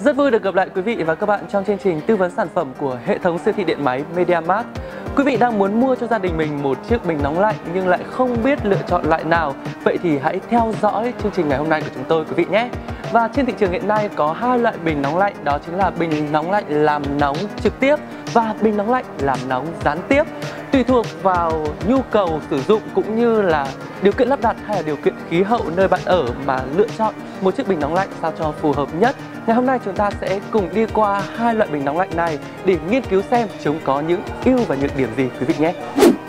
Rất vui được gặp lại quý vị và các bạn trong chương trình tư vấn sản phẩm của hệ thống siêu thị điện máy MediaMarkt. Quý vị đang muốn mua cho gia đình mình một chiếc bình nóng lạnh nhưng lại không biết lựa chọn loại nào. Vậy thì hãy theo dõi chương trình ngày hôm nay của chúng tôi quý vị nhé. Và trên thị trường hiện nay có hai loại bình nóng lạnh, đó chính là bình nóng lạnh làm nóng trực tiếp và bình nóng lạnh làm nóng gián tiếp. Tùy thuộc vào nhu cầu sử dụng cũng như là điều kiện lắp đặt hay là điều kiện khí hậu nơi bạn ở mà lựa chọn một chiếc bình nóng lạnh sao cho phù hợp nhất. Ngày hôm nay chúng ta sẽ cùng đi qua hai loại bình nóng lạnh này để nghiên cứu xem chúng có những ưu và nhược điểm gì quý vị nhé.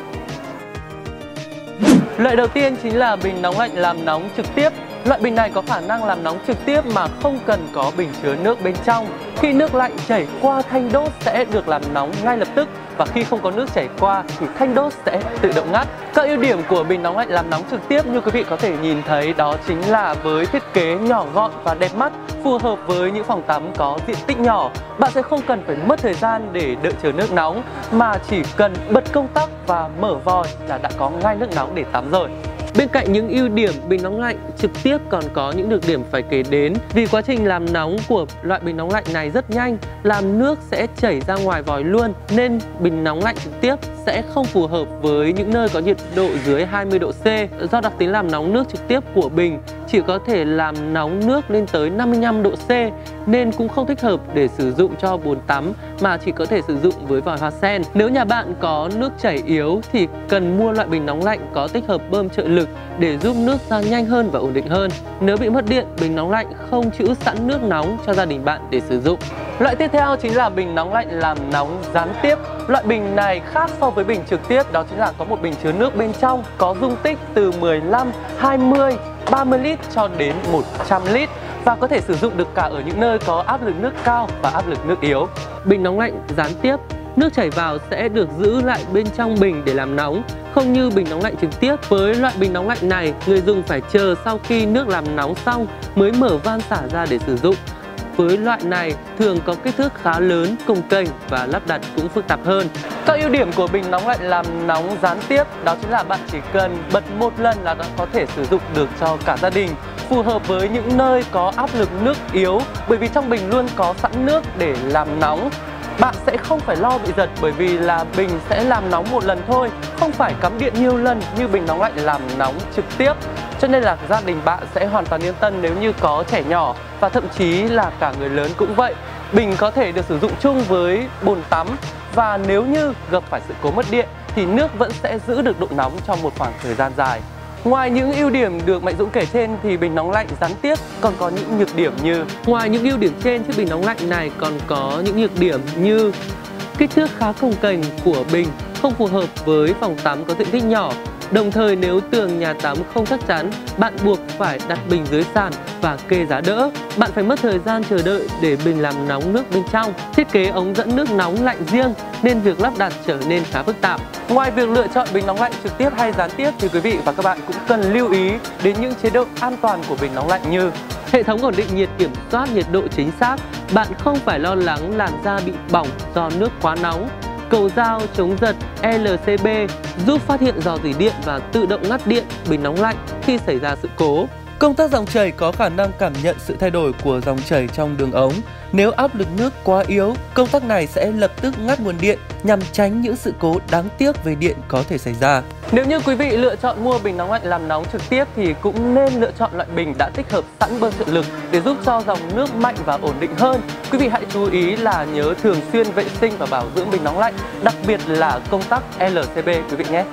Loại đầu tiên chính là bình nóng lạnh làm nóng trực tiếp. Loại bình này có khả năng làm nóng trực tiếp mà không cần có bình chứa nước bên trong. Khi nước lạnh chảy qua thanh đốt sẽ được làm nóng ngay lập tức, và khi không có nước chảy qua thì thanh đốt sẽ tự động ngắt. Các ưu điểm của bình nóng lạnh làm nóng trực tiếp như quý vị có thể nhìn thấy đó chính là với thiết kế nhỏ gọn và đẹp mắt, phù hợp với những phòng tắm có diện tích nhỏ. Bạn sẽ không cần phải mất thời gian để đợi chờ nước nóng mà chỉ cần bật công tắc và mở vòi là đã có ngay nước nóng để tắm rồi. Bên cạnh những ưu điểm, bình nóng lạnh trực tiếp còn có những nhược điểm phải kể đến. Vì quá trình làm nóng của loại bình nóng lạnh này rất nhanh, làm nước sẽ chảy ra ngoài vòi luôn, nên bình nóng lạnh trực tiếp sẽ không phù hợp với những nơi có nhiệt độ dưới 20 độ C. Do đặc tính làm nóng nước trực tiếp của bình chỉ có thể làm nóng nước lên tới 55 độ C, nên cũng không thích hợp để sử dụng cho bồn tắm mà chỉ có thể sử dụng với vòi hoa sen. Nếu nhà bạn có nước chảy yếu thì cần mua loại bình nóng lạnh có tích hợp bơm trợ lực để giúp nước ra nhanh hơn và ổn định hơn. Nếu bị mất điện, bình nóng lạnh không trữ sẵn nước nóng cho gia đình bạn để sử dụng. Loại tiếp theo chính là bình nóng lạnh làm nóng gián tiếp. Loại bình này khác so với bình trực tiếp, đó chính là có một bình chứa nước bên trong, có dung tích từ 15, 20, 30 lít cho đến 100 lít và có thể sử dụng được cả ở những nơi có áp lực nước cao và áp lực nước yếu. Bình nóng lạnh gián tiếp, nước chảy vào sẽ được giữ lại bên trong bình để làm nóng, không như bình nóng lạnh trực tiếp. Với loại bình nóng lạnh này, người dùng phải chờ sau khi nước làm nóng xong mới mở van xả ra để sử dụng. Với loại này thường có kích thước khá lớn, cồng kềnh và lắp đặt cũng phức tạp hơn. Các ưu điểm của bình nóng lạnh làm nóng gián tiếp đó chính là bạn chỉ cần bật một lần là đã có thể sử dụng được cho cả gia đình, phù hợp với những nơi có áp lực nước yếu, bởi vì trong bình luôn có sẵn nước để làm nóng. Bạn sẽ không phải lo bị giật bởi vì là bình sẽ làm nóng một lần thôi, không phải cắm điện nhiều lần như bình nóng lạnh làm nóng trực tiếp. Cho nên là gia đình bạn sẽ hoàn toàn yên tâm nếu như có trẻ nhỏ và thậm chí là cả người lớn cũng vậy. Bình có thể được sử dụng chung với bồn tắm và nếu như gặp phải sự cố mất điện thì nước vẫn sẽ giữ được độ nóng trong một khoảng thời gian dài. Ngoài những ưu điểm được Mạnh Dũng kể trên thì bình nóng lạnh gián tiếp còn có những nhược điểm như: ngoài những ưu điểm trên, chiếc bình nóng lạnh này còn có những nhược điểm như kích thước khá cồng kềnh của bình, không phù hợp với phòng tắm có diện tích nhỏ. Đồng thời nếu tường nhà tắm không chắc chắn, bạn buộc phải đặt bình dưới sàn và kê giá đỡ. Bạn phải mất thời gian chờ đợi để bình làm nóng nước bên trong. Thiết kế ống dẫn nước nóng lạnh riêng nên việc lắp đặt trở nên khá phức tạp. Ngoài việc lựa chọn bình nóng lạnh trực tiếp hay gián tiếp thì quý vị và các bạn cũng cần lưu ý đến những chế độ an toàn của bình nóng lạnh như hệ thống ổn định nhiệt kiểm soát nhiệt độ chính xác. Bạn không phải lo lắng làn da bị bỏng do nước quá nóng. Cầu dao chống giật LCB giúp phát hiện rò rỉ điện và tự động ngắt điện bình nóng lạnh khi xảy ra sự cố. Công tắc dòng chảy có khả năng cảm nhận sự thay đổi của dòng chảy trong đường ống. Nếu áp lực nước quá yếu, công tắc này sẽ lập tức ngắt nguồn điện nhằm tránh những sự cố đáng tiếc về điện có thể xảy ra. Nếu như quý vị lựa chọn mua bình nóng lạnh làm nóng trực tiếp thì cũng nên lựa chọn loại bình đã tích hợp sẵn bơm trợ lực để giúp cho dòng nước mạnh và ổn định hơn. Quý vị hãy chú ý là nhớ thường xuyên vệ sinh và bảo dưỡng bình nóng lạnh, đặc biệt là công tắc LCB quý vị nhé.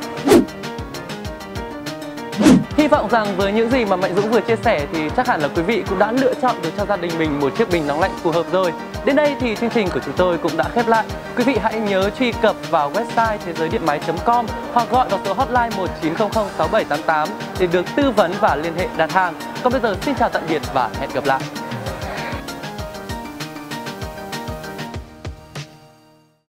Hy vọng rằng với những gì mà Mạnh Dũng vừa chia sẻ thì chắc hẳn là quý vị cũng đã lựa chọn được cho gia đình mình một chiếc bình nóng lạnh phù hợp rồi. Đến đây thì chương trình của chúng tôi cũng đã khép lại. Quý vị hãy nhớ truy cập vào website thế giới điện máy.com hoặc gọi vào số hotline 1900 6788 để được tư vấn và liên hệ đặt hàng. Còn bây giờ xin chào tạm biệt và hẹn gặp lại.